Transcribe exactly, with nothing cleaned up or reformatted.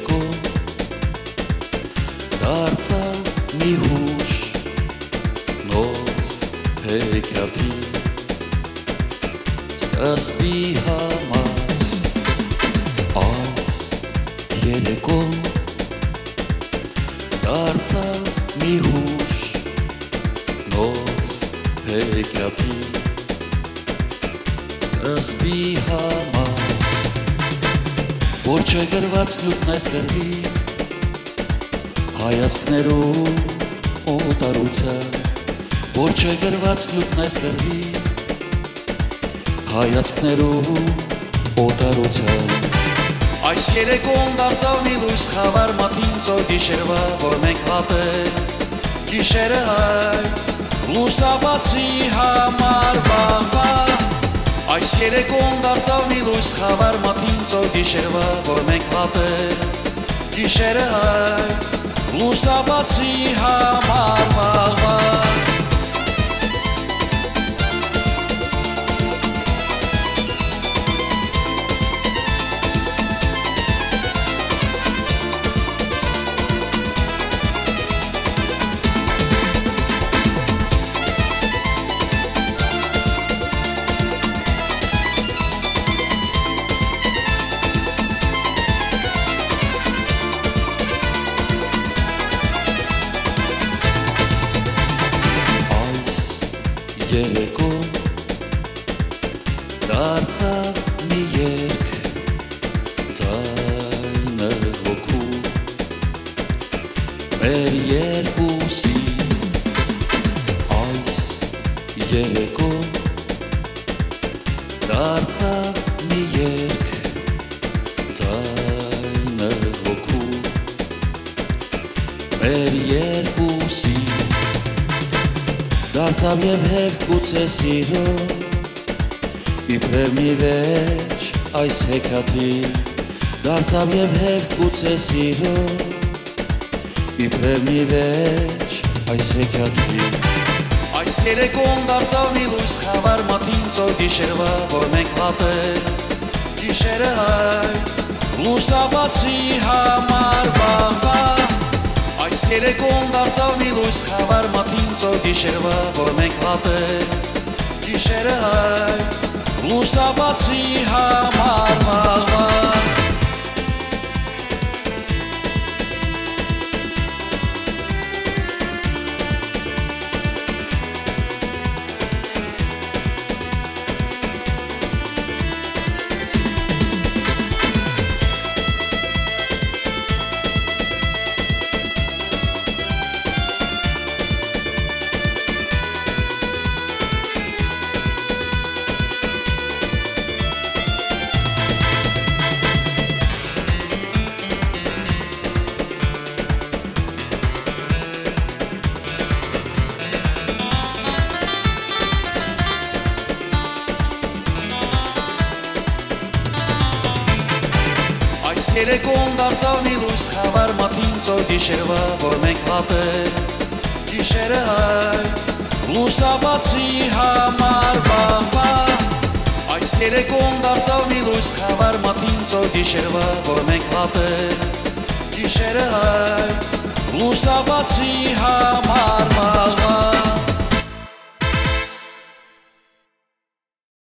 երեկո դարձավ մի հուշ նոր հեքիաթի սկզբի համար այս երեկո դարձավ մի հուշ նոր հեքիաթի սկզբի համար որ չգրված նյութն այս գրվի հայացքներում օտարության որ չգրված նյութն այս գրվի հայացքներում օտարության այս երեկոն դարձավ մի լույս խավար մատին ծոր գիշերվա որ մենք հատենք գիշերը այս լուսաբացի համար վաղվա այս երեկոն դարձավ մի լույս խավար մատին ծոր գիշերվա որ մենք հատենք գիշերը այս լուսաբացի համար վաղվա երեկո դարձավ մի երգ ձայնը հոգու մեր երկուսի այս երեկո դարձավ մի երգ ձայնը հոգու մեր երկուսի դարձավ և հետ գուցե սիրո իբրև մի վերջ այս հեքիաթի դարձավ և հետ գուցե սիրո իբրև մի վերջ այս հեքիաթի այս երեկոն դարձավ մի լույս խավար մատին ծոր գիշերվա որ մենք հատենք գիշերը այս լուսաբացի համար վաղվա այս երեկոն դարձավ մի լույս խավար մատին ծոր գիշերվա որ մենք հատենք գիշերը այս լուսաբացի համար վաղվա երեկոն դարձավ մի լույս խավար մատին ծոր գիշերվա որ մենք հատենք գիշերը այս լուսաբացի համար վաղվա այս երեկոն դարձավ մի լույս խավար մատին ծոր գիշերվա որ մենք հատենք գիշերը այս լուսաբացի համար վաղվա